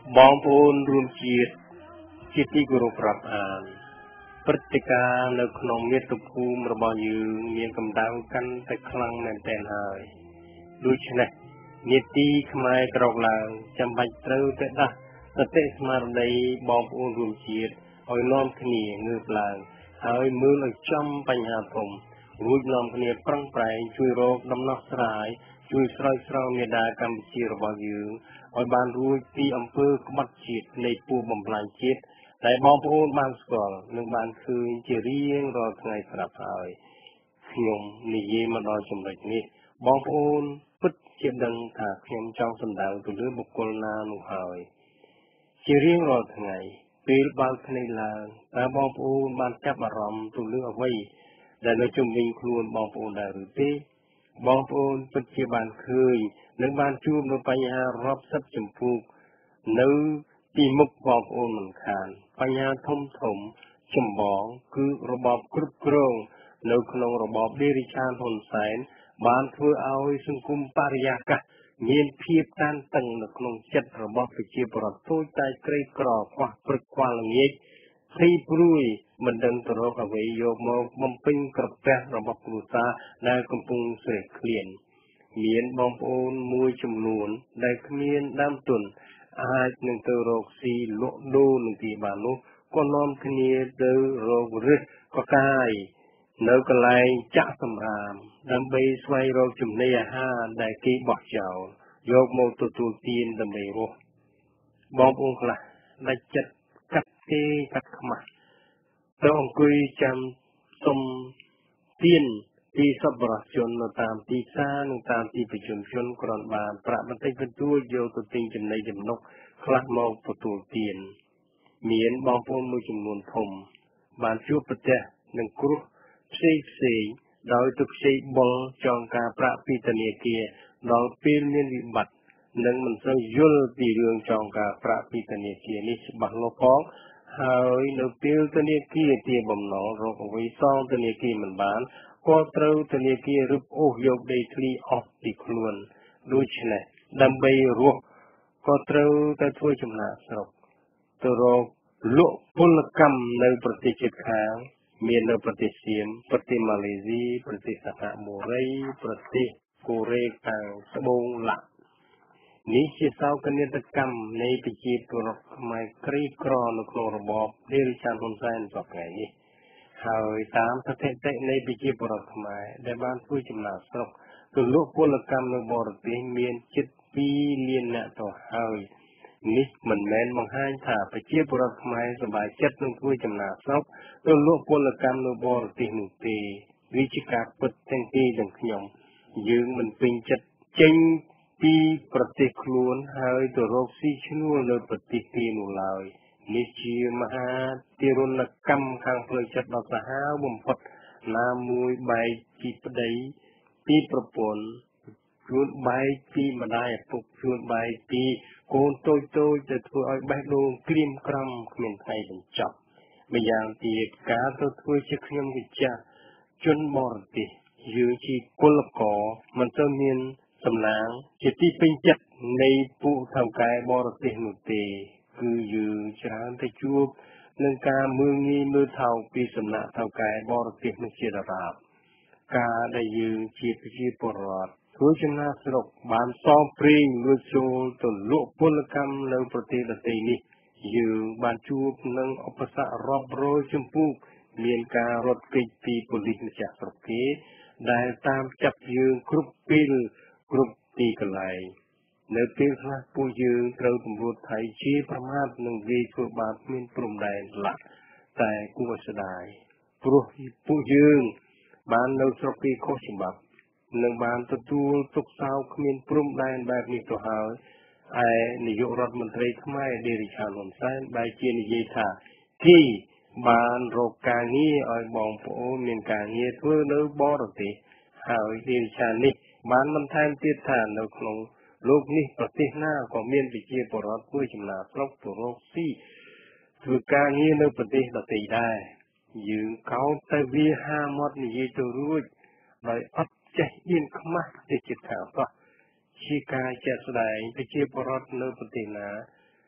บองปูนรวมจิตที่กรุปรับอ่านปฏิการในขนมเมียตุภูมิระบายยืงเมียกำดังกันแต่คลังแมนแตนหายดูชนะเนตีขมายกรอกลางจำบัดเต้าแต่ดะแต่เตสมาร์ในบองปูนรวมจิตเอาน้อมขณีเงือบลางหายมือเลยจำปัญหาผมรูดน้อมขณีปรังไปช่วยโรคดำนักสลายช่วยสลายสลายเมดากำจีระบายยืงเอาบานรู้ที่อำเภอกมัดจิตในปูบำพลายจิตแต่บองปูนบางสกอลหนึ่งบานคือจะเรียงรอไงกระพายขยมนิยมดอยสมรนี้บองปูนพุทธเจ็บดังถากขยมจ้องสำดาวตัวเลือบุคคลนาหนุหายจะเรียงรอไงปีบางในลางแต่บองปูนบานจับอารมณ์ตัวเลือเอาไว้แต่ในจุ่มวิงครูนบองปูนได้หรือตีบองปูนปัจจุบันเคยหนึ่งบานจูบในปัญหารอบซับจมพูกนึกที่มุกบองปูนเหมือนกันปัญหาทมถมจมบองคือระบอบกรุบกรองในขนมระบอบเดริชานหนแสนบานเพื่อเอาสังคมปริยากะเงียนเพียบการตั้งในขนมจัดระบอบปัจจุบันตัวใจเกรกรอบกว่าปรึกกว่าละเงียดที่ปรุยมันดังตรอกเอาไว้โยมบำเพ็ญกระแปะระบบกรุษาได้กำปงเสกเคลียนเมียนบองโอนมวยจำนวนได้เมียนน้ำตุนอาจหนึ่งตัวโรคสีโลโดหนึ่งตีบานุก็น้อมเนียเตอโรครึก็กายเนื้อกลายจะสำรามดำไปสวยโรคจุ่มในห้าได้กีบอกเจ้ายกโมตุตูตีนดำไปโรบององค์ละได้จัดกัดเกกัดขมาต้องคุยจำสมเตียนที่สับระชนนตามที่ซ่านตามที่ประชุมชนกรอนบานประมันเป็นเป็นตัวโยตุติงจำในจำนกคลักมองประตูเตียนเมียนบองพงมือจำนวนทมบานชูประเจหนึ่งครุเสยโดยตุกเสยบอลจองกาประปิตเนียเกียโดยเปลี่ยนเนียนวิบัติหนึ่งมันจะยุลปีเรื่องจองกาประปิตเนียเกียนี้บังโลกองหายในเปลี่ยนตเนียเกียที่บ่มหนองรกไว้ซ่องตเนียเกียมันบานก็เต้าตเนียเกียรูปโอ้ยกได้ทลีออกติคลวนดูชนะดำใบรัวก็เต้าแต่ถ้วยจำนาสรกตัวรกลุพลกรรมในประเทศจิตขางมีในประเทศเซียมประเทศมาเลเซียประเทศสหรัฐอเมริกาประเทศโคเรียต่างสบงหลักนี้เชื่อสาวกันเนตกรรมในพิจิตรไม่กรีกรอนกลระบอบเดริชันฮอนไซน์ต่อไปนี้หายตามประเทศในพิจิตรทำไมได้บ้านผู้จำหน่ายสรกตัวลุพลกรรมในบริเวณเมียนจิตปีเลียนเนต่อหายนี่มันแม้นบางห้างถ่าไปเชี่ยบรักไม้สบายเจ็ดนึงคุยจำนาซอกตัวโลกพลกรรมโนบอร์ตีหนึ่งตีวิจิกาปิดแตงตีดังขยมยืงมันเป็นจัดเจงปีประเทศคล้วนหายตัวโรคซีชนัวเลยปฏิปีนุลายนิจิมหาติรุณกรรมข้างเพลจัดดอกสหาบุมพดนามวยใบจีปไดปีประปนชวนใบปีมาได้ปลุกชวนใบปีโกนโตจะทั่วไอ้ใบโลงกลิ่มกรำเขียนไทยเป็นจับไม่อย่างตีกาตัวทั่วเช็คยมวิจาจนมรติยืนชีกุลกอมันจะมีสำนักจิตที่เป็นจัดในผู้ทำกายบรติหนุตีคือยืนจานตะจูบเรื่องการมืองี้มือเท่าปีสำนักทำกายบรติหนุเจรราบกาได้ยืนชีพชีปรอดผู้ชนะสรุปบานซ้อมปริงลุโจตุลุพลกรรมในประเทศตีนี้ยืนบานจูบนังอุปสรรครอบโรยชมพูเมียนการรถกิตีปุลินจากสเกได้ตามจับยืนกรุบปิลกรุบตีกลายในปีพระผู้ยืนเราตำรวจไทยชี้ประมาทหนึ่งวีคือบาปมีนปรุมแดนหลักแต่กูว่าเสียดายผู้ยืนบานเราสกีโคชิบับหนึ่งบานตัวตุกสาวขมิ้นปรุมแดนแบบนี้ตัวหายไอ้นายกรัฐมนตรีทำไมเดริชานนท์ไซน์ใบเจนิเยธาที่บานโรคกางี้ไอ้บองโปเมียนกางี้ทั่วเนื้อบอรติหายเดริชานนี่บานมันแทนติดฐานในของโลกนี้ประเทศหน้าของเมียนปิเจปรอดผู้จำนาพรบตัวโรคซี่ถือกางี้ในประเทศละตีได้ยืนเขาแต่วีห้ามดนี่ตัวรู้โดยอัดใจยินขมาติจิตข่าวก็ชีกาจะแสดงไปเชี่ยวปรดเนื้อปฏินา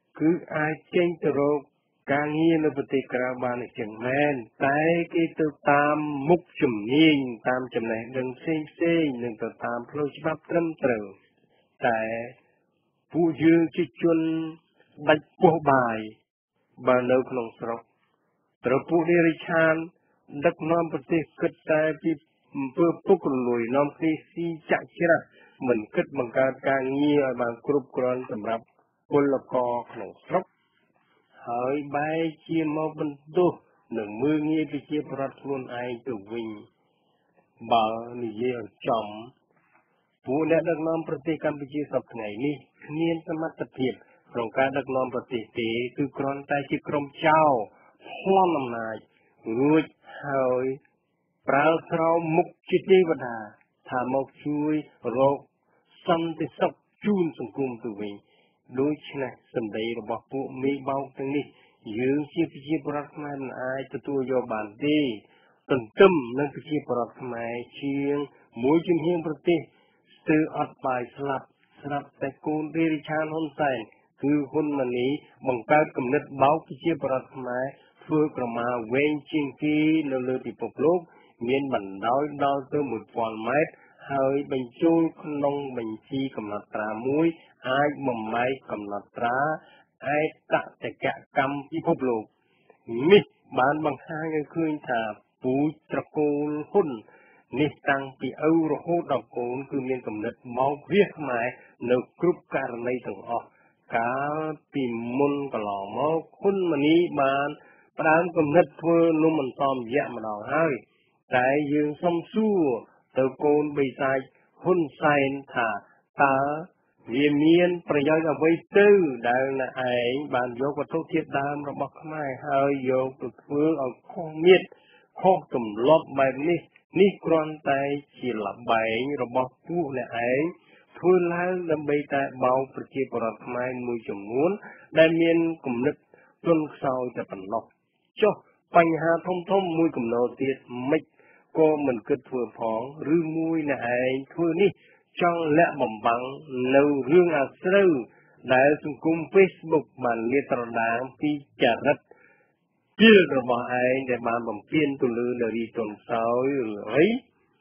គឺអាចចេញទៅរកការងារនៅប្រទេសក្រៅបានចឹងមែនតែគេទៅតាមមុខជំនាញតាមចំណេះដឹងផ្សេងនឹងទៅតាមផ្លូវច្បាប់ត្រឹមត្រូវតែពួកយើងជាជនដាច់ពោះបាយបើនៅក្នុងស្រុកត្រូវពួកនារីឆានដឹកនាំប្រទេសគិតតែពីអំពើពុករលួយនាំគ្នាស៊ីចាក់ច្រាស់មិនគិតបង្កើតការងារឲ្យបានគ្រប់គ្រាន់សម្រាប់ពលករក្នុងស្រុកហើយបែរជាមកបន្ទោសនឹងមើងងាយប្រជាប្រដ្ឋខ្លួនឯងទៅវិញបើនិយាយឲ្យចំពួកអ្នកដឹកនាំប្រទេសកម្ពុជាសប្តាហ៍ថ្ងៃនេះគ្មានសមត្ថភាពក្នុងការដឹកនាំប្រទេសទេគឺគ្រាន់តែជាក្រុមចៅប្លន់អំណាចរួចហើយប្រើស្រោមមុខជាទេវតាថាមកជួយរកសន្តិសុខជូនសង្គមទៅវិញដូច្នេះសម្ដីរបស់ពួកមេបោកទាំងនេះយើងជាប្រជាពលរដ្ឋខ្មែរមិនអាចទទួលយកបានទេទន្ទឹមនឹងប្រជាពលរដ្ឋខ្មែរជាងមួយជំហានប្រទេសស្ទើរអត់បាយស្លាប់តែកូនរាជឆានហ៊ុនសែនគឺហ៊ុនម៉ាណីបង្កើតគំនិតបោកប្រជាពលរដ្ឋខ្មែរធ្វើក្រមាវែងជាងគេនៅលើពិភពលោកមានបណ្ដោយដល់ទៅ 1000 ម៉ែត្រហើយបញ្ចូលក្នុងបញ្ជីកំណត់ត្រាមួយអាចបំបែកកំណត់ត្រាឯកតកកម្មពិភពលោកនេះបានបង្ហាញឲ្យឃើញថាពូជត្រកូលហ៊ុននេះតាំងពីឪរហូតដល់កូនគឺមានគំនិតមកវាខ្មែរនៅគ្រប់ករណីទាំងអស់កាលពីមុនកន្លងមកហ៊ុនម៉ាណីបានផ្ដើមគំនិតធ្វើនំអន្សមយៈម្ដងហើយតែយើងសុំសួរទៅកូនបិសាចហ៊ុនសែនថាតើវាមានប្រយោជន៍អ្វីទៅដែលអ្នកឯងបានយកវត្ថុធាតុដើមរបស់ខ្មែរហើយយកទៅធ្វើឲ្យខុសមាត្រខុសទម្លាប់បែបនេះគ្រាន់តែជាល្បែងរបស់ពួកអ្នកឯងធ្វើឡើងដើម្បីតែបោកប្រជាពលរដ្ឋខ្មែរមួយចំនួនដែលមានគំនិតទន់ខ្សោយតែប៉ុណ្ណោះចុះបញ្ហាធំមួយកំណត់ទៀតមិនក៏មិនគិតធ្វើផងឬមួយអ្នកឯងធ្វើនេះចង់លាក់បំបាំងនៅរឿងអាស្រូវដែលសង្គម Facebook បានលាតត្រដាងពីចរិតពីលរបស់ឯងដែលបានបំពេញទៅលើនារីទន់ខ្សោយឬអី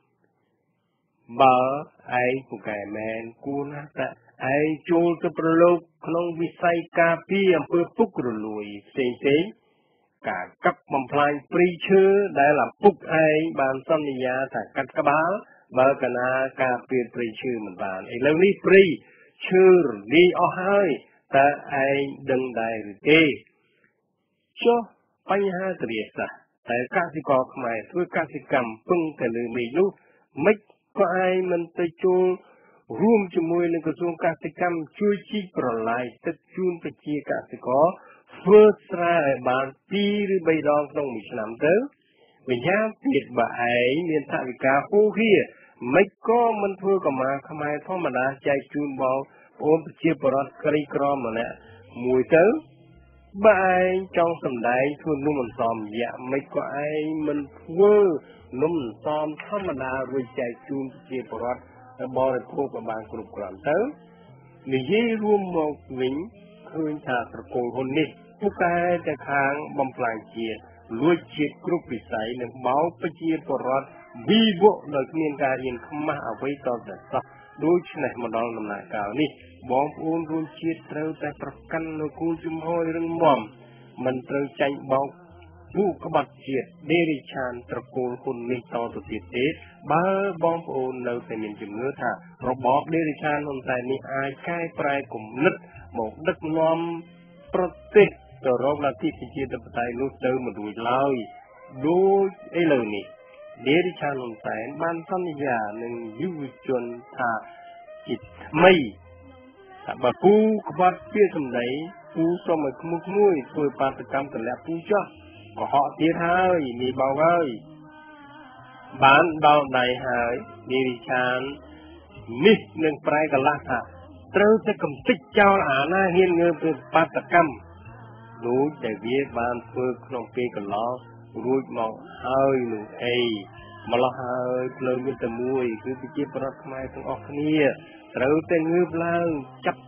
បើឯងពូកែមែនគួរណាស់តែឯងចូលទៅប្រឡូកក្នុងវិស័យការពារអំពើពុករលួយផ្សេងការកាប់បំផ្លាញព្រៃឈើដែលឪពុកឯងបានសន្យាថាកាត់ក្បាលបើកណាការពារព្រៃឈើមិនបានឥឡូវនេះព្រៃឈើរលាយអស់ហើយតើឯងដឹងដែរឬទេចុះបញ្ហាទរាសាស្ត្រតែកសិករខ្មែរធ្វើកសិកម្មពឹងតែលើមេឃនោះមិនក៏ឯងមិនទៅចូលរួមជាមួយនឹងក្រសួងកសិកម្មជួយជីកប្រឡាយទឹកជូនប្រជាកសិករធ្វើស្រែឲ្យបាន2ឬ3ដងក្នុងមួយឆ្នាំទៅម្យ៉ាងទៀតបើឯងមានថវិកាហូរហៀមិនក៏មិនធ្វើកម្មាខ្មែរធម្មតាចែកជូនបងប្អូនប្រជាពលរដ្ឋក្រីក្រម្នាក់មួយទៅបើឯងចង់សម្ដែងធ្វើនំអន្សមយៈមិនក៏ឯងមិនធ្វើនំអន្សមធម្មតារួចចែកជូនប្រជាពលរដ្ឋបរិភោគឲ្យបានគ្រប់គ្រាន់ទៅនិយាយរួមមកវិញឃើញថាត្រកូលហ៊ុននេះពូកែតែខាងបំផ្លាញជាតិលួចជាតិគ្រប់វិស័យនិងបោកប្រជាពលរដ្ឋវិវក់ដោយគ្មានការរៀនខ្មាស់អ្វីតតែសោះដូច្នេះមកដល់ដំណាក់កាលនេះបងប្អូនរួមជាតិត្រូវតែប្រកាន់នូវគោលជំហររឹងមាំមិនត្រូវចាញ់បោកពួកក្បត់ជាតិដេរិឆានត្រកូលហ៊ុននេះតទៅទៀតទេបើបងប្អូននៅតែមានជំនឿថារបបដេរិឆានហ៊ុនសែននេះអាចកែប្រែគំនិតមកដឹកនាំប្រទេសទៅរកលទ្ធិប្រជាធិបតេយ្យនោះទៅមិនរួចឡើយដូចឥឡូវនេះដេរិឆានហ៊ុនសែនបានសន្យានឹងយុវជនថាជាថ្មីថាបើគូក្បត់ជាសម្ដីគូសូមឲ្យក្មួយធ្វើបាតកម្មទម្លាក់ពូចោះកុហកទៀតហើយនេះបោកហើយបានដល់ដៃហើយដេរិឆាននេះនឹងប្រែកន្លះថាត្រូវតែកំទេចចោលអាណាហ៊ានងើបធ្វើបាតកម្មដូចដែលវាបានធ្វើក្នុងពេលកន្លងរួចមកហើយនោះអីម្ល៉េះហើយលើមានតែមួយគឺប្រជាប្រដ្ឋខ្មែរទាំងអស់គ្នាត្រូវតែងើបឡើងចាប់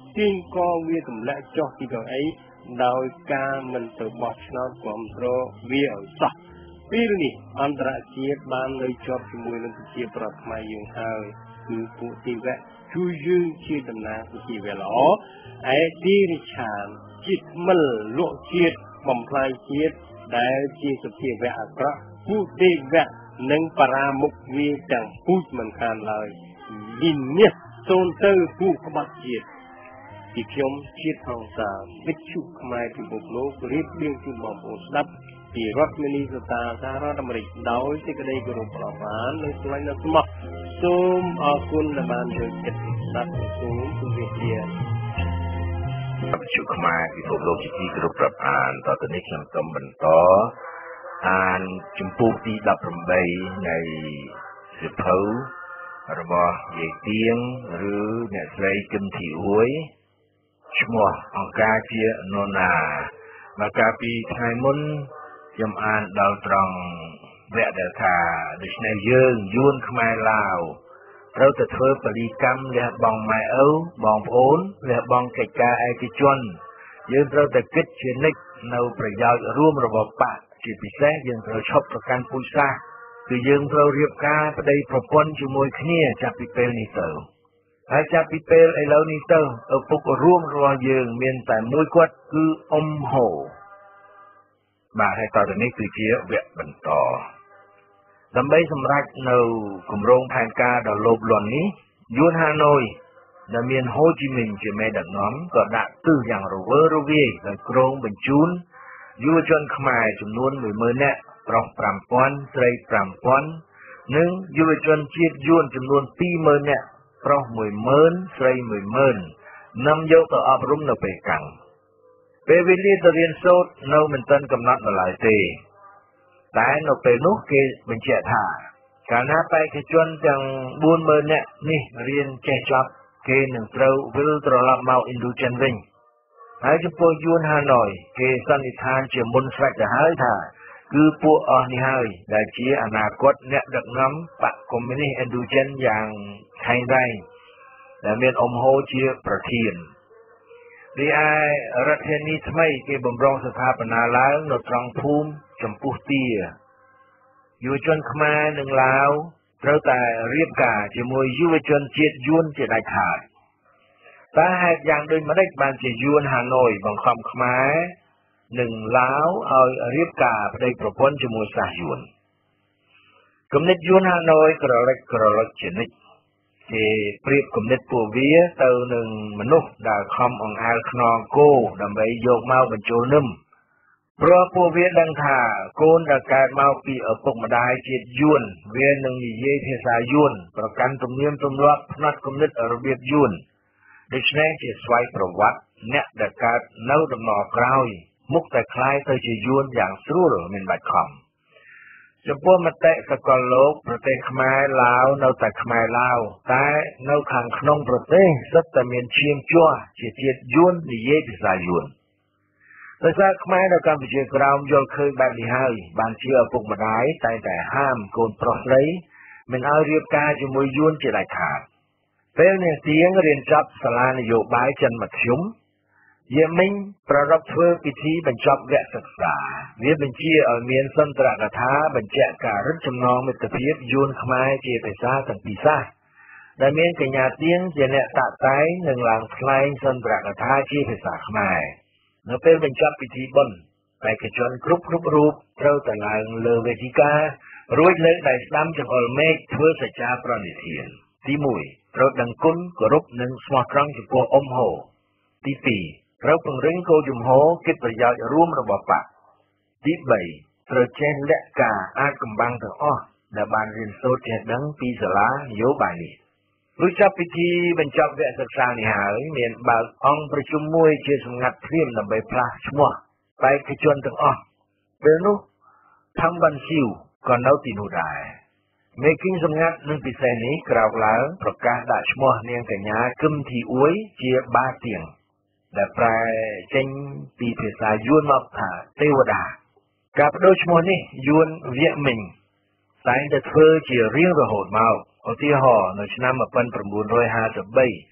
ទាញកវាទម្លាក់ចុះពីកៅអីដោយការមិនទៅបោះឆ្នោតគ្រប់គ្រងវាឲ្យសោះពេលនេះអន្តរជាតិបាននៅជាប់ជាមួយនឹងប្រជាប្រដ្ឋខ្មែរយើងហើយគឺពួកទីវៈជួយយើងជាតំណាងប្រជាវៈល្អឯទីរិឆានជាតិមិលលក់ជាតិបំផ្លាញជាតិដែលជាសភាវៈអាក្រក់ពួកទីវៈនិងបរាមុខវាទាំងពូជមិនខានឡើយវិនិច្ឆ័យសូនទៅពួកក្បត់ជាតិពីខ្ញុំជាតិហងសាវិទ្យុខ្មែរពិភពលោករៀបរៀងជូនបងប្អូនស្ដាប់ពីរដ្ឋមីនីសូតាសហរដ្ឋអាមេរិកដោយសេចក្តីគោរពប្រមាណនិងស្វែងរកស្មោះសូមអរគុណដែលបានយកចិត្តស្ដាប់សូមជម្រាបលាវិទ្យុខ្មែរពិភពលោកជាទីគោរពរាប់អានតទៅនេះខ្ញុំសូមបន្តអានជំពូកទី18នៃសៀវភៅរបស់យាយទៀងឬអ្នកស្រីគឹមធីអ៊ួយឈ្មោះអង្គការជានរណាមកកាលពីថ្ងៃមុនខ្ញុំអានដល់ត្រង់វគ្គដែលថាដូច្នេះយើងយួនខ្មែរឡាវត្រូវតែធ្វើបរិកម្មលះបង់ម៉ែឪបងប្អូនលះបង់កិច្ចការឯកជនយើងត្រូវតែគិតជានិច្ចនៅប្រយោជន៍រួមរបស់បកជាពិសេសយើងត្រូវឈប់ប្រកាន់ពូជសាសន៍គឺយើងត្រូវរៀបការប្តីប្រពន្ធជាមួយគ្នាចាប់ពីពេលនេះទៅហើយចាប់ពីពេលឥឡូវនេះទៅឪពុករួមរបស់យើងមានតែមួយគាត់គឺអ៊ំហូបាទហើយតទៅនេះគឺជាវគ្គបន្តដើម្បីសម្រេចនៅគម្រោងផែនការដ៏លោភលន់នេះយួនហាណូយដែលមានហូជីមីនជាមេដឹកនាំក៏ដាក់ទិសយ៉ាងរវើរវាយដោយគ្រោងបញ្ជូនយុវជនខ្មែរចំនួន 10000 នាក់ប្រុស 5000 ស្រី 5000 និងយុវជនជាតិយួនចំនួន 20000 នាក់ប្រុស 10000 ស្រី 10000 នាំយកទៅអប់រំនៅប៉េកាំងពេលវេលាទៅរៀនសូត្រនៅមិនទាន់កំណត់នៅឡើយទេតែនៅពេលនោះគេបញ្ជាក់ថាកាលណាបេក្ខជនទាំង 40000 នាក់នេះរៀនចេះចប់គេនឹងត្រូវវិលត្រឡប់មកឥណ្ឌូចិនវិញហើយចំពោះយួនហាណូយគេសន្និដ្ឋានជាមុនស្រេចទៅហើយថាគឺពួកអស់នេះហើយដែលជាអនាគតអ្នកដឹកនាំបកកុម្មុយនីសឥណ្ឌូចិនយ៉ាងខែងរែងដែលមានអ៊ំហូជាប្រធានរីឯរដ្ឋធានីថ្មីគេបំរុងស្ថាបនាឡើងនៅត្រង់ភូមិចំពោះទាយុវជនខ្មែរនិងឡាវត្រូវតែរៀបការជាមួយយុវជនជាតិយួនជាដាច់ខាតតែហេតុយ៉ាងដូចម្តេចបានជាយួនហាណូយបង្ខំខ្មែរនិងឡាវឲ្យរៀបការប្តីប្រពន្ធជាមួយសាសយួនគំនិតយួនហាណូយក្រឡិចជានិច្ចគេប្រៀបគំនិតពួកវាទៅនឹងមនុស្សដែលខំអង្អែលខ្នងគោដើម្បីយកមកបញ្ចូលនឹមព្រោះពួកវាដឹងថាកូនដែលកើតមកពីឪពុកម្ដាយជាតិយួនវានឹងនិយាយភាសាយួនប្រកាន់ទំនៀមទម្លាប់ផ្នត់គំនិតរបៀបយួនដូច្នេះជាស្វ័យប្រវត្តិអ្នកដែលកើតនៅដំណរក្រោយមុខតែคล้ายទៅជាយួនយ៉ាងស្រួលមិនបាច់ខំចំពោះមតិសកលលោកប្រទេសខ្មែរឡាវនៅតែខ្មែរឡាវតែនៅខាងក្នុងប្រទេសសិតតែមានឈាមជ័រជាជាតិយួននិយាយភាសាយួនដោយសារខ្មែរនៅកម្ពុជាក្រោមយល់ឃើញបែបនេះហើយបានជាឪពុកម្ដាយតែងតែហាមកូនប្រុសស្រីមិនឲ្យរៀបការជាមួយយួនជាដាច់ខាតពេលនេះទៀងរៀនចប់សាលានយោបាយចិនមធ្យមយាមិញប្ររពធ្វើពិធីបញ្ចប់វគ្គសិក្សាវាបញ្ជាឲ្យមានសន្ទរកថាបញ្ជាក់ការរឹតចំណងមិត្តភាពយួនខ្មែរជាភាសាទាំងពីរសាសដែលមានកញ្ញាទៀងជាអ្នកតាក់តែងនិងឡើងថ្លែងសន្ទរកថាជាភាសាខ្មែរនៅពេលបញ្ចប់ពិធីបុណ្យបេក្ខជនគ្រប់រូបត្រូវតែឡើងលើវេទិការួចលើកដៃស្ដាំចង្អុលមេឃធ្វើសច្ចាប្រណិធានទី1ត្រូវដឹងគុណគោរពនិងស្មោះត្រង់ចំពោះអ៊ំហូទី2ត្រូវពង្រឹងគោលជំហរកិច្ចប្រយោជន៍រួមរបស់បកទី3ត្រូវចេះលក្ខការអាចកំបាំងទាំងអស់ដែលបានរៀនសូត្រចេះដឹងពីសាលានយោបាយនេះរួចចាប់ពិធីបញ្ចប់វគ្គសិក្សានេះហើយមានបើកអង្គប្រជុំមួយជាសម្ងាត់ព្រាមដើម្បីផ្លាស់ឈ្មោះបេក្ខជនទាំងអស់ពេលនោះថងបានស៊ីវក៏នៅទីនោះដែរមេគីងសម្ងាត់នឹងពិសេសនេះក្រោកឡើងប្រកាសដាក់ឈ្មោះនាងកញ្ញាគឹមធីអ៊ួយជាបាទៀងដែលប្រែចេញពីភាសាយួនមកថាទេវតាការបដូរឈ្មោះនេះយួនវៀកមិញតែងតែធ្វើជារៀងរហូតមកឧទាហរណ៍នៅឆ្នាំ1953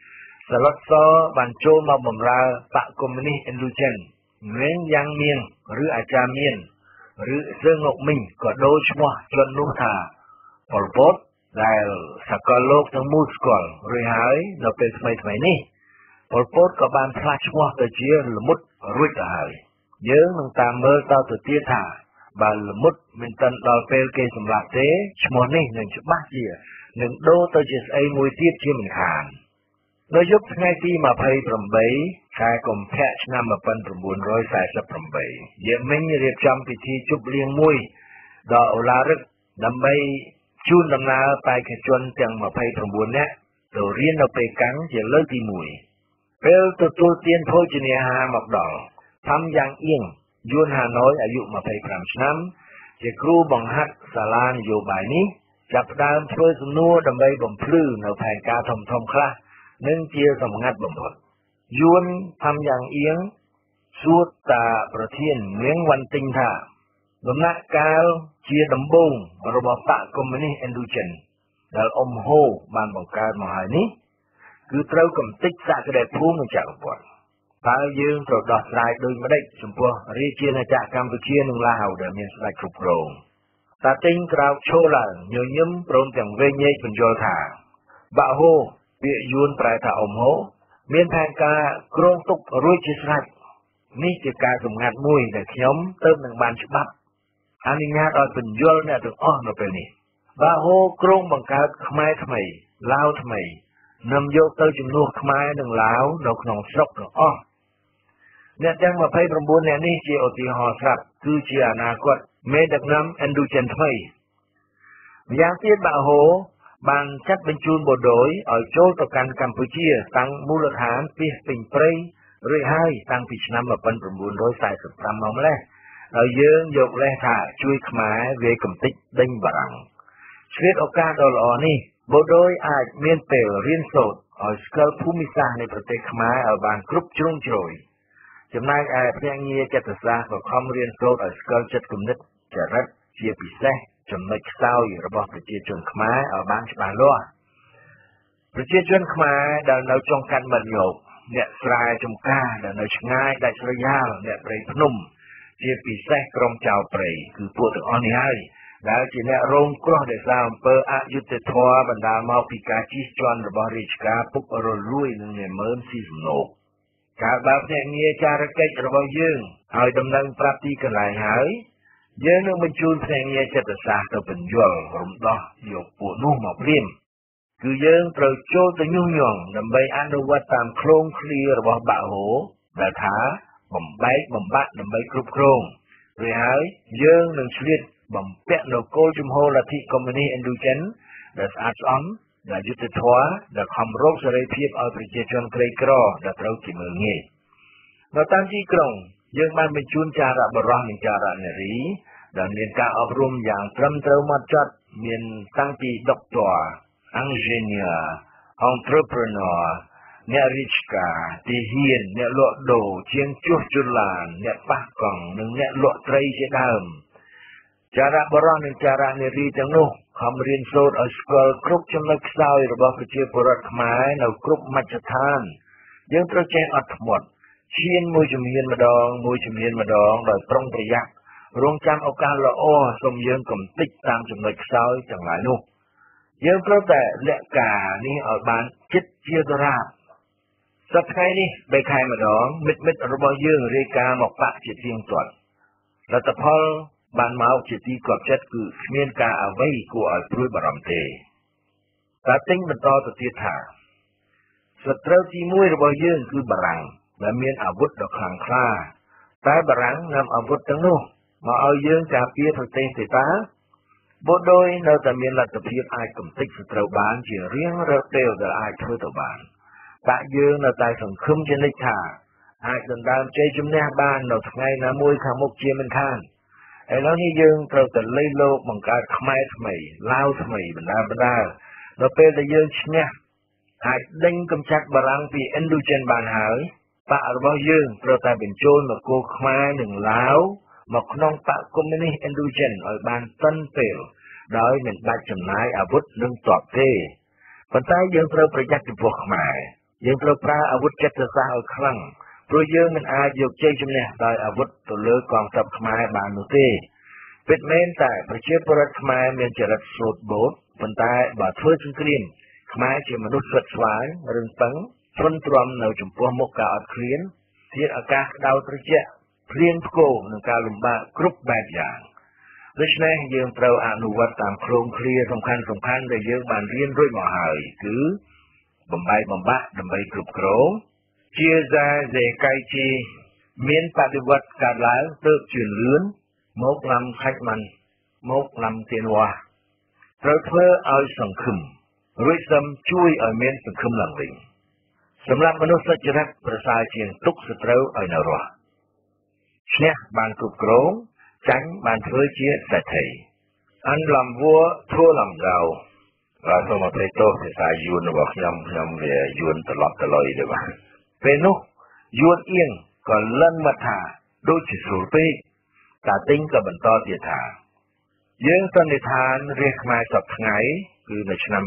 สล็อตซอบานโจมาบำราปะคอมมิวนิสต์อินโดเจนเมืองยังเมียนหรืออาจารย์เมียนหรือเรื่องงกมิงก็โดยเฉพาะจนนู้ทาพอลปอดได้สกอลโลกทั้งมูสกอลหรือหายเราเป็นสมัยนี้พอลปอดก็บานพลาดเฉพาะแต่เจียละมุดรุ่ยหายเยอะมึงตามเมื่อต่อตัวเตี้ยท่าบานละมุดมันตันดอลเปลเกสำหรับเต้ชมนี่หนึ่งชุดบ้าเจียหนึ่งโดตัวเจสไอมวยเตี้ยเชี่ยมันขานโดยยกไงที่มาเพย์ปรำใบชายกรมแพทย์นำมาเป็นประบุนร้อยสายสับปรำใบเยี่ยมไม่เรียบจำพิธีจุบเลี้ยงมวยดอกลารึกนำไปชูนดำนาไปขจรจังมาเพย์ประบุนเนี่ยตัวเรียนเราไปกังจะเลิกที่มวยเปลตัวเตียนโพจเนียหาหมอกดอกทำอย่างเอียงยุนหาน้อยอายุมาเพย์พรำน้ำจะครูบังฮัดสารานโยบายนี้จับดามช่วยสนุนดำไปบ่มพลื้ในแผนการทอมคลาเนื่องเจียสมงัดบ่มพดยวนทำอย่างเอียงสูตตาประเทียนเลี้ยงวันติงท่าดำนักกาลเจียดำบงระบบปะคอมมิวนิสต์อินโดเจนดัลอมโฮบานบังการมหานี้คือเต้ากำติกสักเด็ดพูนจากบวชพายืงตรวจดอกลายโดยไม่ได้สมบูรณ์รีเจียนจากกัมพูชีหนึ่งลาวเดิมยังสลายครุบโรงตาติงกราวโชลังโยยิ้มโปร่งจังเวงเย่เป็นโยธาบะโฮเปียยูนปลายตาอมโหเมียนแผนการโครงตุกรุ่ยจิสรัดนี่จะการสมงัดมุ้ยแต่ขยมเติมหนึ่งบานฉบับอันนี้งานเอาเป็นยลเนี่ยถึงอ้อมาเป็นนี่บะโฮโครงบังคับขมายทำไมลาวทำไมนำโยกเติมจำนวนขมายหนึ่งลาวดอกหนองสกหนองอ้อเนี่ยจังมาให้ประบุนเนี่ยนี่เจียอติหอสับคือเจียนาคตเมดักน้ำเอนดูเจนทำไมอย่างที่บะโฮบางชัดเป็นจูนบดโดยเอาโจตกันกัมพูชีตั้งมูลฐานปีปิงเปรย์เรื่อยให้ตั้งปีนำมาเป็นประมูลโดยสายสุดทำมาแล้วเอาเยื่อยกแร่ถ่าช่วยขมายเวกมติเด้งบรังชีวิตโอกาสดอนี่บดโดยอาจเมียนเปลเรียนโสดเอาสกัลภูมิศาสตร์ในประเทศขมายเอาบางกรุ๊ปจุ่งโจยจำนายอาเพียงเงียจัตสาของคอมเรียนโสดเอาสกัลจัดกุมนิดจะรัดเชียปิเซจำนวนเศร้าอยู่ระบบประเทศชนขมายเอาบางฉบับล้อประเทศชนขมายดาวนาจงกันบันโยกเนี่ยสลายจงกาดาวนาชง่ายได้สระยาเนี่ยเปรย์พนุ่มเชียปีแซกรมเจ้าเปรย์คือพวกถึงอ่อนให้แล้วจีเนี่ยโรงกล้องได้สร้างเปิดอายุเตทัวบรรดาเมาพิกาจิสจวนระบบริชกาปุกอรุลุยหนึ่งเนี่ยเหมือนซีสโนกการแบบเนี่ยเงียจาระเกจระบบยืงเอาดำเนินปรับที่กันหลายหายเยอะนึงมันจูนเพลงเงียจัตสาตัวเป็นยลรมดอยกปวดนุ่มหมอบเรียมคือเยอะเปล่าโจตยุ่งยงดำไปอนุวัตตามโครงเคลียระบบบะโหดาถาบ่มใบ่มบัดดำไปกรุบโครงหรือหายเยอะนึงชีวิตบ่มเปะโนโกจุมโฮลัทธิคอมมิวนิสต์อินโดเจนดัสอาร์ตอมดัยุติทัวดัคำรบเสรีเพียบเอาประชาชนเกรกรอดัเราจิมือเงี้ยเราตามที่กรงยังมันเป็นจุนจาระบรองจาระเนรีดังเรียนการอบรมอย่างตรมเตามัดจัดเรียนตั้งที่ด็อกเตอร์อังเจเนียร์องค์ประกอบเนี่ยริชกาที่เฮียนเนี่ยลวดโดเชียงจุดจุลานเนี่ยปะกองหนึ่งเนี่ยลวดไตรเจดามจาระบรองจาระเนรีจังโนคำเรียนโซดอัสกอลกรุ๊ปจำนักสาวระบบเชื่อปรดหมายในกรุ๊ปมัจจทานยังประเจอัดหมดเชียนมวยจุเมียนมาดองมวยจุเมียนมาดองโดยตรงประยักรวมจำเอาการละอ้อสมยืนกลมติดตามจำนวนสาวจังหลายนู่ยังเพราะแต่เละกานี่เอาบานจิตเจียดราสักไงนี่ใบไข่มาดองมิดระบายยืงเรียกาหมอกปะจิตเทียงตรวจรัตพลบานเมาจิตที่กอบเจ็ดคือเมียนกาเอาไว้กูเอาพลุบารมเตแต่ติ้งมันต่อตัวที่ถาสตรีที่มวยระบายยืงคือบารังและเมียนอาวุธดอกขังคลาแต่บารังนำอาวุธทั้งนู้มาเอายืงจากเปียทางเตติตาบทโดยเราจะมีหลักเพียรไอ้กำติกสตรีบานเฉียเรียงเรือเตียวแต่ไอ้เทอตัวบานแต่ยืงเราใจสังคมเจนิชาไอ้ดันดามใจจุ่มแนบบ้านเราทั้งไงนะมวยขามกเจียมันข้างไอ้แล้วนี่ยืงเราแต่เล่โลกบังการขมายทำไมเล่าทำไมบรรดาเราเป็นแต่ยืงชเนี่ยไอ้ดึงกำจัดบารังปีเอ็นดูเจนบานหายปะระบายยืงเราแต่เป็นโจรมาโกขมายหนึ่งเล้ามาขนมปะคอมมิวนิสต์อินโดเจนเอาบานต้นเปลโดยเหมือนได้จำนายอาวุธเรื่องตอบเท่ปัจจัยยังเราประหยัดพวกขมายយើងត្រូវប្រើអាវុធចិត្តសាស្ត្រឲ្យខ្លាំងព្រោះយើងមិនអាចយកជ័យជំនះដោយអាវុធទៅលើកងទ័ពខ្មែរបាននោះទេពិតមែនតែប្រជាពលរដ្ឋខ្មែរមានចរិតស្លូតបូតប៉ុន្តែបើធ្វើសង្គ្រាមខ្មែរជាមនុស្សស្វិតស្វាញរឹងប៉ឹងទ្រាំទ្រាំនៅចំពោះមុខការអត់ឃ្លានធាតុអាកាសក្តៅត្រជាក់ភ្លៀងផ្គរនិងការលំបាកគ្រប់បែបយ៉ាងដូច្នេះយើងត្រូវអនុវត្តតាមឃ្លោងឃ្លាសំខាន់ដែលយើងបានរៀនរួចមកហើយគឺបំបែកបំបាក់ដើម្បីគ្រប់គ្រងជាសេកៃជាមានបដិវត្តកើតឡើងទើបជឿនលឿនមកឡាំខាច់មិនមកឡាំទៀនវ៉ាត្រូវធ្វើឲ្យសង្ឃឹមរួចសឹមជួយឲ្យមានសង្ឃឹមឡើងវិញសម្រាប់មនុស្សសុចរិតប្រសើរជាងទុកសត្រូវឲ្យនៅរស់ឈ្នះបានគ្រប់គ្រងចាញ់បានធ្វើជាសេដ្ឋីអានឡំវัวធ្វើឡំកៅបាទសូមអភ័យទោសភាសាយួនរបស់ខ្ញុំវាយួនត្រឡប់ត្រឡុយទៅបាទពេលនោះយួនអៀងក៏លឹងមកថាដូចជាស្រួលពេកតាទិញក៏បន្តទៀតថាយើងសន្និដ្ឋានរាជខ្មែរសពថ្ងៃគឺនៅឆ្នាំ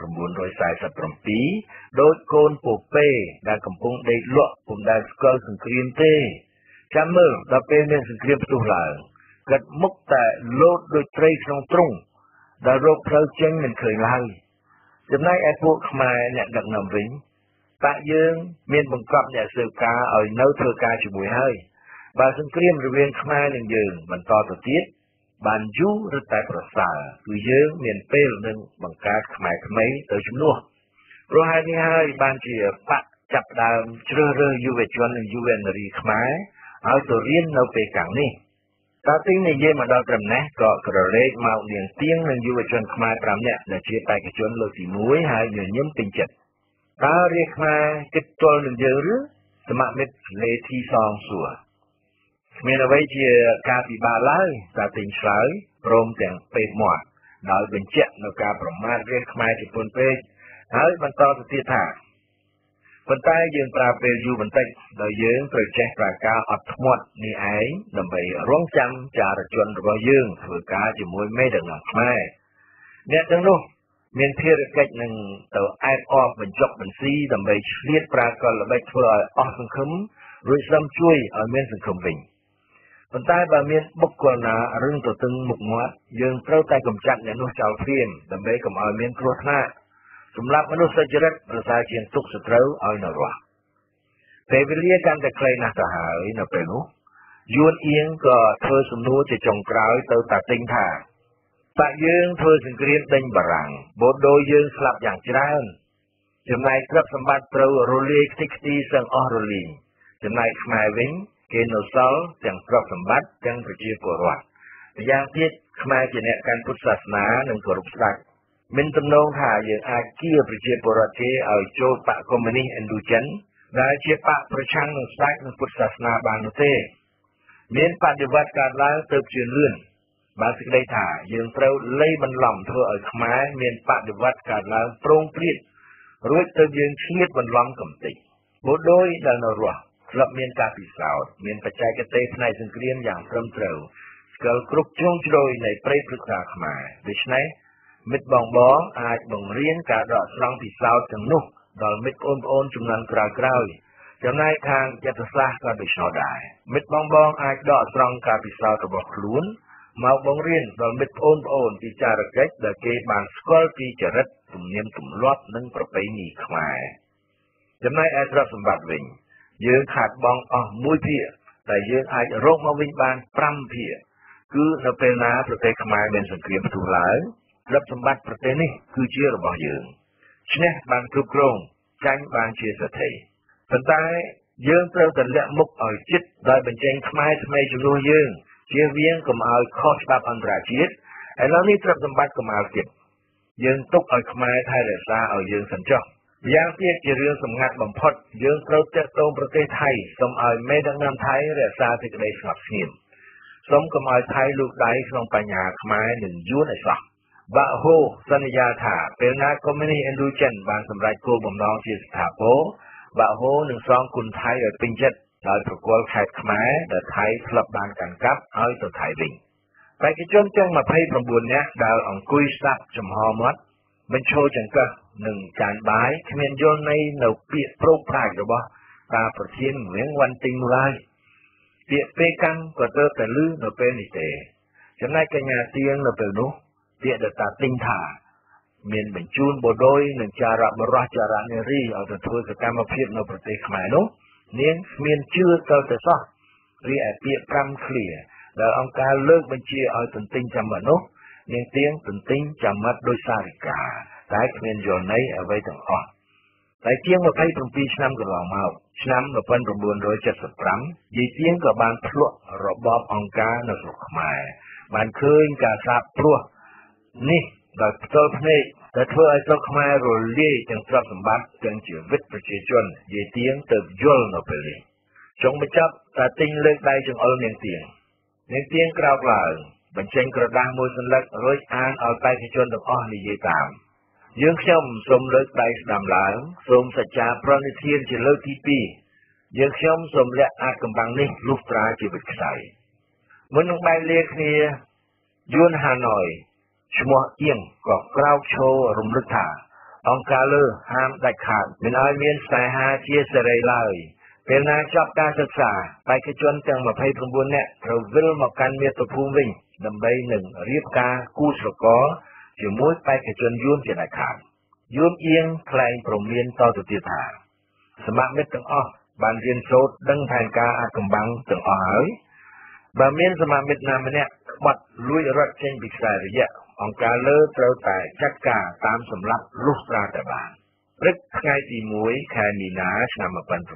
1947ដោយកូនពពេដែលកំពុងដេកលក់ពុំដែលស្គាល់សង្គ្រាមទេចាំមើលដល់ពេលមានសង្គ្រាមផ្ទុះឡើងកាត់មុខតែលោតដូចត្រីក្នុងទ្រុងដែលរកផ្លូវចេញមិនឃើញឡើយចំណែកឯពួកខ្មែរអ្នកដឹកនាំវិញតាក់យើងមានបង្កប់អ្នកស៊ើបការឲ្យនៅធ្វើការជាមួយហើយបើសង្គ្រាមរវាងខ្មែរនិងយើងបន្តទៅទៀតបានយូរឬតែប្រសើរគឺយើងមានពេលនឹងបង្កើតខ្មែរថ្មីទៅជំនួសព្រោះហេតុនេះហើយបានជាបកចាប់ដើមជ្រើសរើសយុវជននិងយុវនារីខ្មែរឲ្យទៅរៀននៅពេលកាំងនេះតាទិញនិយាយមកដល់ត្រឹមនេះក៏ក្រឡេកមកនាងទៀងនិងយុវជនខ្មែរ5នាក់ដែលជាបេក្ខជនលើកទី1ហើយញញឹមពេញចិត្តតើរាជខ្មែរគិតទល់នឹងយើងឬសមមិត្តលេធីសងសួរគ្មានអ្វីជាការពិបាកឡើយតាទិញឆ្លើយព្រមទាំងពេកមាត់ដោយបញ្ជាក់នៅការប្រមាថរាជខ្មែរជាពន់ពេកហើយបន្តទៅទៀតថាប៉ុន្តែយើងប្រើពេលយូរបន្តិចដោយយើងត្រូវចេះប្រើការអត់ធ្មត់នេះឯងដើម្បីរងចាំចារជនរបស់យើងធ្វើការជាមួយមេដឹកនាំខ្មែរអ្នកទាំងនោះមានភារកិច្ចនឹងទៅអែបអបបញ្ចុកបញ្ស៊ីដើម្បីឆ្លៀតប្រើកលល្បិចធ្វើឲ្យអស់សង្ឃឹមរួចសឹមជួយឲ្យមានសង្ឃឹមវិញប៉ុន្តែបើមានបុគ្គលណារឹងទទឹងមុខមាត់យើងត្រូវតែកម្ចាត់អ្នកនោះចោលភ្លាមដើម្បីកុំឲ្យមានគ្រោះថ្នាក់សម្រាប់មនុស្សសុចរិតប្រសើរជាងទុកសត្រូវឲ្យនៅរស់ពេលវេលាកាន់តែខ្លីណាស់ទៅហើយនៅពេលនោះយួនអៀងក៏ធ្វើសំណួរជាចុងក្រោយទៅតាទិញថាបាក់យើងធ្វើសង្គ្រាមដេញបារាំងបូដូយើងស្លាប់យ៉ាងច្រើនចំណែកទ្រព្យសម្បត្តិត្រូវរលាយខ្ទេចខ្ទីសឹងអស់រលីងចំណែកខ្មែរវិញគេនៅសល់ទាំងទ្រព្យសម្បត្តិទាំងប្រជាពលរដ្ឋម្យ៉ាងទៀតខ្មែរជាអ្នកកាន់ពុទ្ធសាសនានិងគោរពស្ដេចមិនទំនងថាយើងអាចគៀប្រជាពលរដ្ឋគេឲ្យចូលបកកុម្មុយនីសឥណ្ឌូចិនដែលជាបកប្រឆាំងនឹងស្ដេចនិងពុទ្ធសាសនាបាននោះទេមានបដិវត្តកើតឡើងទើបជឿនលឿនបានសេចក្តីថាយើងត្រូវលៃបន្លំធ្វើឲ្យខ្មែរមានបដិវត្តកើតឡើងប្រងព្រាតរួចទៅយើងឆ្លៀតបន្លំកំតិចបូដូចដែលនៅរស់ធ្លាប់មានការពិសោធន៍មានបច្ចេកទេសផ្នែកសង្គ្រាមយ៉ាងត្រឹមត្រូវស្គាល់គ្រប់ជ្រុងជ្រោយនៃព្រៃព្រឹក្សាខ្មែរដូច្នេះមិត្តបងអាចបង្រៀនការដកស្រង់ពិសោធន៍ទាំងនោះដល់មិត្តបងប្អូនជំនាន់ក្រោយៗចំណែកខាងចិត្តសាស្ត្រក៏ដូច្នោះដែរមិត្តបងអាចដកស្រង់ការពិសោធន៍របស់ខ្លួនមកបង្រៀនដល់មិត្តបងប្អូនពីចារកិច្ចដែលគេបានស្គាល់ពីចរិតទំនៀមទម្លាប់និងប្រពៃណីខ្មែរចំណែកឯទ្រព្យសម្បត្តិវិញយើងខាតបង់អស់1ភាគតែយើងអាចរកមកវិញបាន5ភាគគឺនៅពេលណាប្រទេសខ្មែរមានសង្គ្រាមផ្ទុះឡើងទ្រព្យសម្បត្តិប្រទេសនេះគឺជារបស់យើងឈ្នះបានគ្រប់គ្រងចាញ់បានជាសេដ្ឋីប៉ុន្តែយើងត្រូវតែលាក់មុខឲ្យជិតដោយបញ្ចេញខ្មែរថ្មីជំនួសយើងជៀសវាងកុំឲ្យខុសច្បាប់អន្តរជាតិឥឡូវនេះទ្រព្យសម្បត្តិកុំឲ្យទៀតយើងទុកឲ្យខ្មែរថែរក្សាឲ្យយើងសិនចុះយ៉ាងទៀតជារឿងសម្ងាត់បំផុតយើងត្រូវទាក់ទងប្រទេសថៃសូមឲ្យមេដឹកនាំថៃរក្សាសេចក្តីស្ងប់ស្ងៀមសូមកុំឲ្យថៃលូកដៃក្នុងបញ្ហាខ្មែរនិងយួនឲ្យសោះបាក់ហូសន្យាថាពេលណាកុម្មុយនីសឥណ្ឌូចិនបានសម្រេចគោលបំណងជាស្ថាពរបាក់ហូនឹងសងគុណថៃឲ្យពេញចិត្តដោយប្រគល់ខេត្តខ្មែរដែលថៃធ្លាប់បានកាន់កាប់ឲ្យទៅថៃវិញបេក្ខជនទាំង29នាក់ដែលអង្គុយស្ដាប់ចំហមាត់បញ្ឈរចង្កឹះនឹងចានបាយគ្មានយល់នៃនៅពាក្យប្រោកប្រាជ្ញរបស់តាប្រធានរៀងវ៉ាន់ទីងនោះឡើយពាក្យពេលកម្មក៏ទៅតែលឺនៅពេលនេះទេចំណែកកញ្ញាទៀងនៅពេលនោះពាក្យដែលតាទិញថាមានបញ្ជូនបដោយនឹងចារបរោះចារនារីឲ្យទៅធ្វើសកម្មភាពនៅប្រទេសខ្មែរនោះនាងគ្មានជឿទៅតែសោះរីឯពាក្យ5ឃ្លាដែលអង្គការលើកបញ្ជាឲ្យទន្ទិញចាំបាត់នោះនាងទៀងទន្ទិញចាំបាត់ដោយសារិកាតែគ្មានយល់ន័យអ្វីទាំងអស់តែជាង27ឆ្នាំកន្លងមកឆ្នាំ1975យាយទៀងក៏បានភ្លក់របបអង្គការនៅស្រុកខ្មែរបានឃើញការសាបព្រោះនេះដោយផ្ទាល់ភ្នែកដែលធ្វើឲ្យស្រុកខ្មែររលាយទាំងទ្រព្យសម្បត្តិទាំងជីវិតប្រជាជនយាយទៀងទៅយល់នៅពេលនេះចុងបញ្ចប់តាទិញលើកដៃចង្អុលនាងទៀងក្រោកឡើងបញ្ចេញក្រដាសមួយសន្លឹករួចអានឲ្យបេក្ខជនទាំងអស់និយាយតាមយើងខ្ញុំសូមលើកដៃស្ដាំឡើងសូមសច្ចាប្រណិធានជាលើកទី2យើងខ្ញុំសូមលាក់អាចកំបាំងនេះលុះត្រាជីវិតខ្សែមុននឹងបែកលាគ្នាយួនហាណូយឈ្មោះអៀងក៏ក្រោកឈររំលឹកថាអង្គការលើហាមដាច់ខាតមិនឲ្យមានស្នេហាជាសេរីឡើយពេលណាចប់ការសិក្សាបេក្ខជនទាំង29នាក់ត្រូវវិលមកកាន់មាតុភូមិវិញដើម្បីនឹងរៀបការគូស្រករជាមួយបេក្ខជនយួនជាដាច់ខាតយួនអៀងថ្លែងព្រមានតទៅទៀតថាសមាមិត្តទាំងអស់បានរៀនសូត្រដឹងផែនការអាថ៌កំបាំងទាំងអស់ហើយបើមានសមាមិត្តណាម្នាក់ក្បត់លួចរត់ចេញពីខ្សែរយៈអង្គការលើត្រូវតែចាត់ការតាមសម្លាប់លុះត្រាតែបានព្រឹកថ្ងៃទី1ខែមីនាឆ្នាំ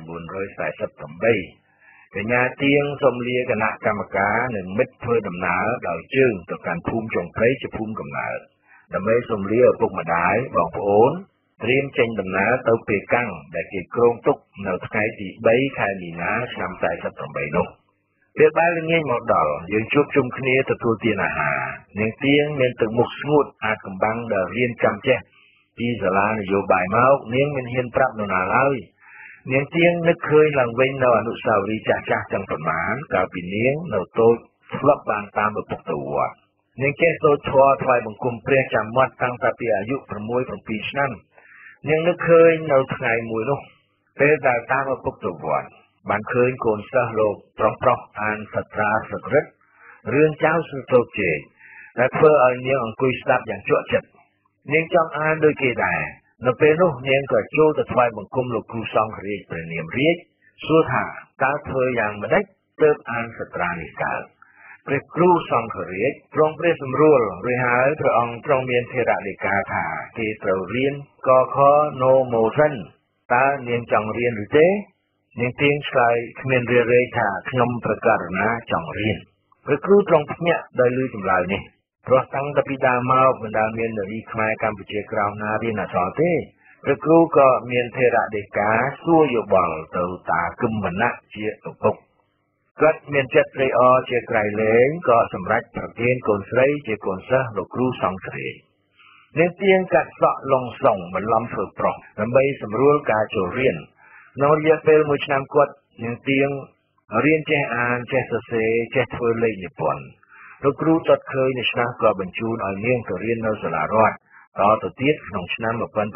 1948កញ្ញាទៀងសូមលាគណៈកម្មការនិងមិត្តធ្វើដំណើរដោយជើងទៅកាន់ភូមិចុងព្រៃជាភូមិកំណើតដើម្បីសូមលាឪពុកម្ដាយបងប្អូនត្រៀមចេញដំណើរទៅពេលកាំងដែលគេគ្រោងទុកនៅថ្ងៃទី3ខែមីនាឆ្នាំ48នោះពេលបែរល្ងាចមកដល់យើងជួបជុំគ្នាទទួលទានអាហារនាងទៀងមានទឹកមុខស្ងួតអាចកំបាំងដែលរៀនចាំចេះពីសាលានយោបាយមកនាងមិនហ៊ានប្រាប់នរណាឡើយនាងទៀងនឹកឃើញឡើងវិញនៅអនុស្សាវរីយ៍ចាស់ៗទាំងប៉ុន្មានកាលពីនាងនៅតូចធ្លាប់បានតាមឪពុកទៅវត្តនាងចេះសូត្រធម៌ថ្វាយបង្គំព្រះចាំមាត់តាំងតែពីអាយុ6-7ឆ្នាំនាងនឹកឃើញនៅថ្ងៃមួយនោះពេលដែលតាមឪពុកទៅវត្តបានឃើញកូនសិស្សលោកប្រុសអានសត្រាសក្រិតរឿងចៅសន្ទុកជេកដែលធ្វើឲ្យនាងអង្គុយស្ដាប់យ៉ាងជក់ចិត្តនាងចង់អានដូចគេដែរនៅពេលនោះនាងក៏ចូលទៅថ្វាយបង្គំលោកគ្រូសង្ឃរាជព្រះនាមរាជសួរថាតើធ្វើយ៉ាងម៉េចទើបអានសត្រានេះកើតព្រះគ្រូសង្ឃរាជទ្រង់ព្រះសម្រួលរួចហើយព្រះអង្គទ្រង់មានធេរដីកាថាគេត្រូវរៀនកខណូម៉ូសិនតើនាងចង់រៀនឬទេនាងទៀងឆ្លើយគ្មានរារែកថាខ្ញុំប្រកាសណាចង់រៀនព្រះគ្រូទ្រង់ភ្ញាក់ដោយឮចម្លើយនេះព្រោះតាំងពីដើមមកមិនដែលមាននារីខ្មែរកម្ពុជាក្រោមណារៀនអក្សរទេព្រះគ្រូក៏មានធេរដីកាសួរយោបល់ទៅតាគឹមវណ្ណៈជាឪពុកគាត់មានចិត្តត្រេកអរជាក្រៃលែងក៏សម្រេចប្រគេនកូនស្រីជាកូនសិស្សលោកគ្រូសង្ឃរាជនាងទៀងកាត់សក់ឡុងស្រុងបន្លំធ្វើប្រុសដើម្បីសម្រួលការចូលរៀនក្នុងរយៈពេល1ឆ្នាំគាត់នាងទៀងរៀនចេះអានចេះសរសេរចេះធ្វើលេខនិពន្ធលោកគ្រូតតឃើញនៅឆ្នាំក៏បញ្ជូនឲ្យនាងទៅរៀននៅសាលារដ្ឋតទៅទៀតក្នុងឆ្នាំ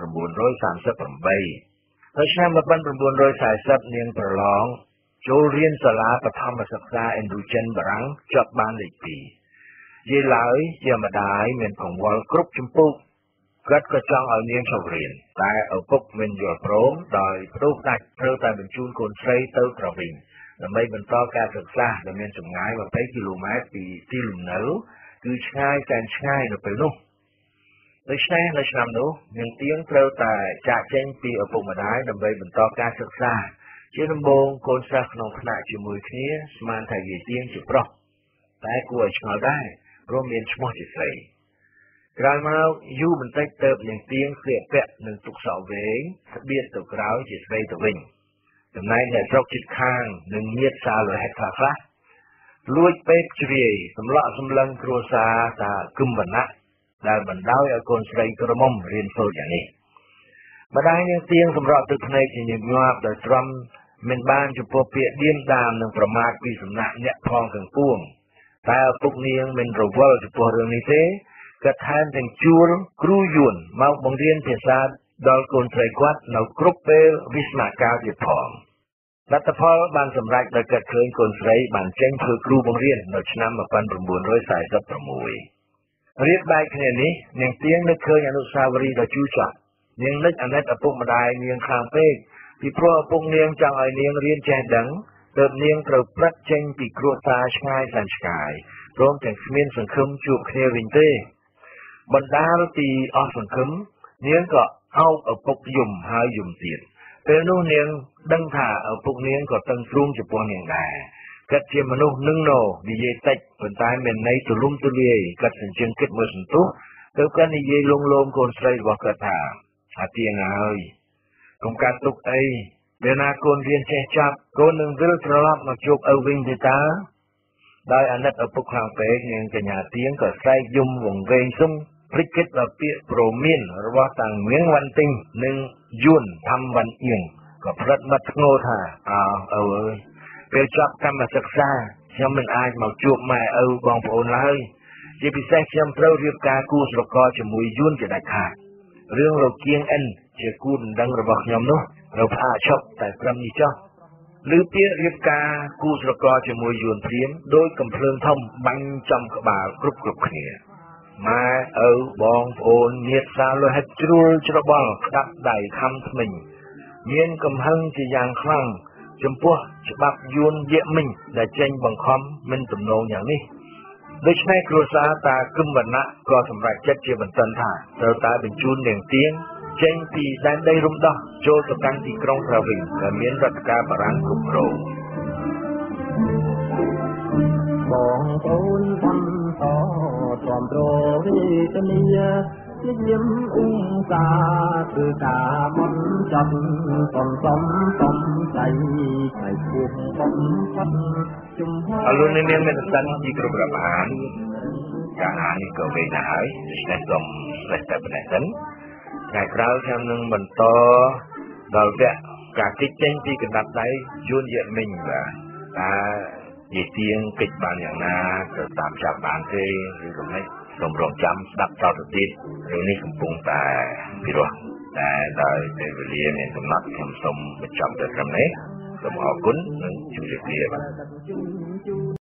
1938នៅឆ្នាំ1940នាងប្រឡងចូលរៀនសាលាបឋមសិក្សាឥណ្ឌូចិនបារាំងជាប់បានលេខ2យាយឡើយជាម្ដាយមានកង្វល់គ្រប់ចម្ពោះគាត់ក៏ចង់ឲ្យនាងចូលរៀនតែឪពុកមិនយល់ព្រមដោយព្រោះដាច់ត្រូវតែបញ្ជូនកូនស្រីទៅក្រវិញដើម្បីបន្តការសិក្សាដែលមានចម្ងាយ20គីឡូម៉ែត្រពីទីលំនៅគឺឆ្ងាយតែឆ្ងាយនៅពេលនោះដូច្នេះនៅឆ្នាំនោះនាងទៀងត្រូវតែចាកចេញពីឪពុកម្ដាយដើម្បីបន្តការសិក្សាជាដំបូងកូនសិស្សក្នុងថ្នាក់ជាមួយគ្នាស្មានថាយាយទៀងជាប្រុសតែគួរឲ្យឆ្ងល់ដែរព្រោះមានឈ្មោះជាស្រីក្រោយមកយូរបន្តិចទៅនាងទៀងស្លៀកពាក់នឹងទុកសក់វែងស្បៀតទៅក្រោយជាស្រីទៅវិញចំណែកអ្នកស្រុកជិតខាងនឹងញាតសាលរហេតខ្លះលួចពេកជ្រាយសម្លក់សម្លឹងគ្រួសារតាគឹមវណ្ណៈដែលបណ្ដោយឲ្យកូនស្រីក្រមុំរៀនសូត្រយ៉ាងនេះម្ដាយនាងទៀងសម្រក់ទឹកភ្នែកជាញឹកញាប់ដោយទ្រាំមិនបានចំពោះពាក្យឌៀមដាមនិងប្រមាថពីសំណាក់អ្នកផងទាំងពួងតែឪពុកនាងមិនរវល់ចំពោះរឿងនេះទេគាត់ថែមទាំងជួលគ្រូយួនមកបង្រៀនភាសាដល់កូនស្រីគាត់នៅគ្រប់ពេលវិស្មកាលទៀតផងលទ្ធផលបានសម្រេចដោយកើតឃើញកូនស្រីបានចេញធ្វើគ្រូបង្រៀននៅឆ្នាំ1946រៀបបែកគ្នានេះនាងទៀងនឹកឃើញអនុស្សាវរីយ៍ដ៏ជូរចត់នាងនឹកអាណិតឪពុកម្ដាយនាងខ្លាំងពេកពីព្រោះឪពុកនាងចង់ឲ្យនាងរៀនចេះដឹងទើបនាងត្រូវព្រឹកចេញពីគ្រួសារឆ្ងាយសែនឆ្ងាយព្រមទាំងគ្មានសង្ឃឹមជួបគ្នាវិញទេបណ្ដាលពីអស់សង្ឃឹមនាងក៏អោបឪពុកយំហើយយំទៀតពេលនោះនាងដឹងថាឪពុកនាងក៏តឹងទ្រូងចំពោះនាងដែរគាត់ជាមនុស្សនឹងណោនិយាយតិចប៉ុន្តែមានន័យទូលំទូលាយគាត់សញ្ជឹងគិតមើលសន្ទុះទៅគាត់និយាយលងលោមកូនស្រីរបស់គាត់ថាអាទៀងហើយកុំកាត់ទុកអីពេលណាកូនរៀនចេះចាប់កូននឹងវិលត្រឡប់មកជួបឪវិញទេតាដោយអាណិតឪពុកខ្លាំងពេកនាងកញ្ញាទៀងក៏ស្រែកយំវង្វេងសុំព្រិចគិតដល់ពាក្យព្រមានរបស់តាំងមៀងវ៉ាន់ទិញនិងយួនធម្មវ៉ាន់អៀងក៏ផ្លិតមាត់ធ្ងោថាអើអើយពេលចប់កម្មសិក្សាខ្ញុំមិនអាចមកជួបម៉ែឪបងប្អូនឡើយជាពិសេសខ្ញុំត្រូវរៀបការគូស្រករជាមួយយួនជាដាច់ខាតរឿងលោកគៀងអិនជាគូដណ្ដឹងរបស់ខ្ញុំនោះនៅផ្អាកឈប់តែព្រមនេះចុះឬពាក្យរៀបការគូស្រករជាមួយយួនព្រាមដោយកំភ្លើងធំបាញ់ចំក្បាលគ្រប់គ្នាម៉ែឪបងប្អូនញាតិសាលោហិតជ្រួលច្របល់ក្តាប់ដៃខំថ្មិញមានកំហឹងជាយ៉ាងខ្លាំងចំពោះច្បាប់យួនយៈមិញដែលចេញបង្ខំមិនទំនងយ៉ាងនេះដូច្នេះគ្រួសារតាគឹមវណ្ណៈក៏សម្រេចចិត្តជាបន្ទាន់ថាត្រូវតែបញ្ជូននាងទៀងចេញពីដែនដីរំដោះចូលទៅកាន់ទីក្រុងព្រះវិញដែលមានរដ្ឋការបារាំងគ្រប់គ្រងបងប្អូនបានតទ្រាំទ្រវេទនាជាយាមអ៊ុំសាគឺការមិនចាប់សំใจใจពុំបំផុតជំហាអរលោកនាងមានសិនជាគ្រប់រាប់អានការអាននេះក៏វែងណាស់ហើយដូច្នេះសូមលេចតែប៉ុណ្ណេះសិនថ្ងៃក្រោយខ្ញុំនឹងបន្តដល់វគ្គការគិតចេញពីកណ្ដាប់ដៃយួនយៈមិញបាទតើនិយាយទៀងគិតបានយ៉ាងណាទៅតាមចាប់បានទេឬក៏មិនសូមរងចាំស្ដាប់តទៅទៀតរឿងនេះកំពុងតែពិរោះតែដោយពេលវេលាមានកំណត់ខ្ញុំសូមបញ្ចប់ទៅត្រឹមនេះសូមអរគុណនិងជម្រាបលាបាទ